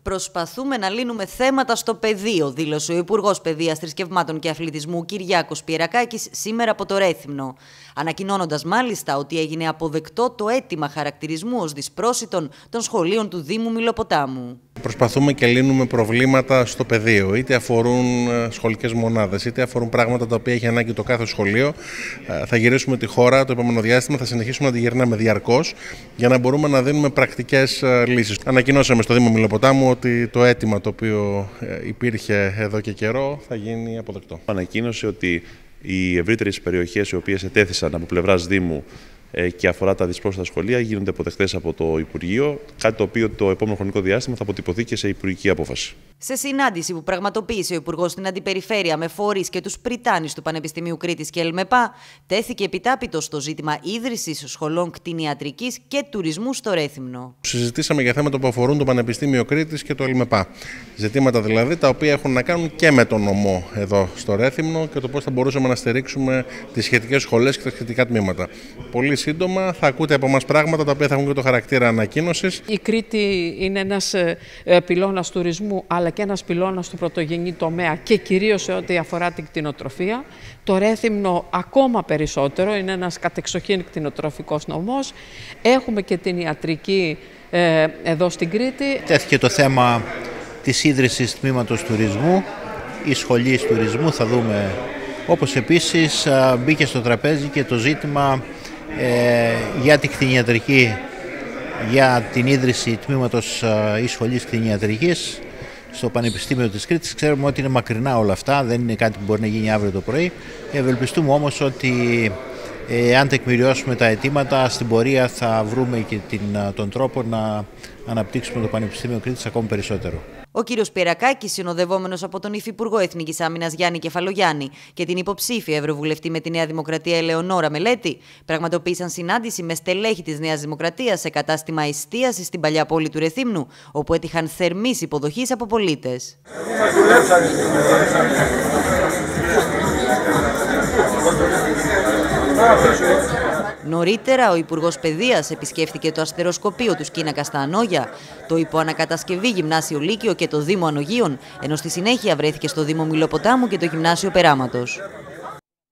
Προσπαθούμε να λύνουμε θέματα στο πεδίο, δήλωσε ο Υπουργός Παιδείας, Θρησκευμάτων και Αθλητισμού Κυριάκος Πιερακάκης σήμερα από το Ρέθυμνο. Ανακοινώνοντας μάλιστα ότι έγινε αποδεκτό το αίτημα χαρακτηρισμού ως δυσπρόσιτων των σχολείων του Δήμου Μηλοποτάμου. Προσπαθούμε και λύνουμε προβλήματα στο πεδίο, είτε αφορούν σχολικές μονάδες, είτε αφορούν πράγματα τα οποία έχει ανάγκη το κάθε σχολείο. Θα γυρίσουμε τη χώρα το επόμενο διάστημα, θα συνεχίσουμε να τη γυρνάμε διαρκώς για να μπορούμε να δίνουμε πρακτικές λύσεις. Ανακοινώσαμε στο Δήμο Μηλοποτάμου ότι το αίτημα το οποίο υπήρχε εδώ και καιρό θα γίνει αποδεκτό. Ανακοίνωσε ότι οι ευρύτερες περιοχές οι οποίες ετέθησαν από πλευράς Δήμου και αφορά τα δυσπρόσιτα σχολεία γίνονται αποδεκτές από το Υπουργείο, κάτι το οποίο το επόμενο χρονικό διάστημα θα αποτυπωθεί και σε υπουργική απόφαση. Σε συνάντηση που πραγματοποίησε ο Υπουργός στην Αντιπεριφέρεια με φορείς και τους πριτάνης του Πανεπιστημίου Κρήτης και ΕΛΜΕΠΑ, τέθηκε επιτάπητο στο ζήτημα ίδρυσης σχολών κτηνιατρικής και τουρισμού στο Ρέθυμνο. Συζητήσαμε για θέματα που αφορούν το Πανεπιστήμιο Κρήτης και το ΕΛΜΕΠΑ. Ζητήματα δηλαδή τα οποία έχουν να κάνουν και με τον νομό εδώ στο Ρέθυμνο και το πώς θα μπορούσαμε να στηρίξουμε τις σχετικές σχολές και τα σχετικά τμήματα. Πολύ σύντομα θα ακούτε από εμάς πράγματα τα οποία θα έχουν και το χαρακτήρα ανακοίνωσης. Η Κρήτη είναι ένας πυλώνας τουρισμού, αλλά και ένας πυλώνας του πρωτογενή τομέα και κυρίως σε ό,τι αφορά την κτηνοτροφία. Το Ρέθυμνο ακόμα περισσότερο, είναι ένας κατεξοχήν κτηνοτροφικός νομός. Έχουμε και την ιατρική εδώ στην Κρήτη. Τέθηκε το θέμα της ίδρυσης τμήματος τουρισμού ή σχολής τουρισμού, θα δούμε. Όπως επίσης μπήκε στο τραπέζι και το ζήτημα για την κτηνιατρική, για την ίδρυση τμήματος ή σχολής κτηνιατρικής στο Πανεπιστήμιο της Κρήτης. Ξέρουμε ότι είναι μακρινά όλα αυτά, δεν είναι κάτι που μπορεί να γίνει αύριο το πρωί. Ευελπιστούμε όμως ότι αν τεκμηριώσουμε τα αιτήματα, στην πορεία θα βρούμε και τον τρόπο να αναπτύξουμε το Πανεπιστήμιο Κρήτης ακόμη περισσότερο. Ο κύριος Πιερακάκης, συνοδευόμενος από τον Υφυπουργό Εθνικής Άμυνας Γιάννη Κεφαλογιάννη και την υποψήφια Ευρωβουλευτή με τη Νέα Δημοκρατία Ελεονόρα Μελέτη, πραγματοποίησαν συνάντηση με στελέχη της Νέας Δημοκρατίας σε κατάστημα εστίασης στην παλιά πόλη του Ρεθύμνου, όπου έτυχαν θερμής υποδοχής από πολίτες. Νωρίτερα, ο Υπουργός Παιδείας επισκέφθηκε το αστεροσκοπείο του Σκήνακα στα Ανόγια, το υποανακατασκευή Γυμνάσιο Λύκειο και το Δήμο Ανογίων, ενώ στη συνέχεια βρέθηκε στο Δήμο Μηλοποτάμου και το Γυμνάσιο Περάματος.